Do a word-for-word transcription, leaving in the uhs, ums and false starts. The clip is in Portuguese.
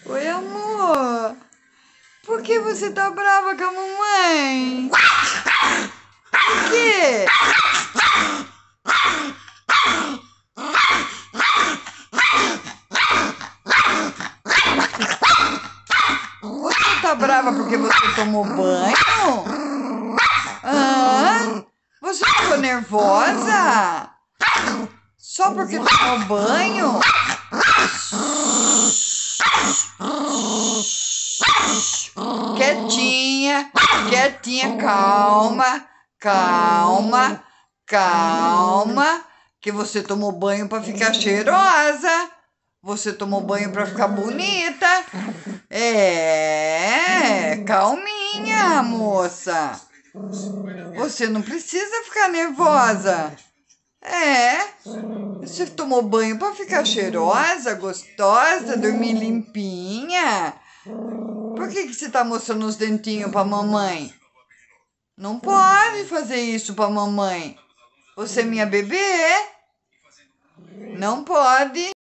Oi, amor. Por que você tá brava com a mamãe? Por quê? Você tá brava porque você tomou banho? Hã? Você ficou nervosa? Só porque tomou banho? Quietinha, quietinha, calma, calma, calma, que você tomou banho para ficar cheirosa. Você tomou banho para ficar bonita. É, calminha, moça. Você não precisa ficar nervosa. É, você tomou banho para ficar cheirosa, gostosa, dormir limpinha. Por que, que você tá mostrando os dentinhos pra mamãe? Não pode fazer isso pra mamãe. Você é minha bebê? Não pode.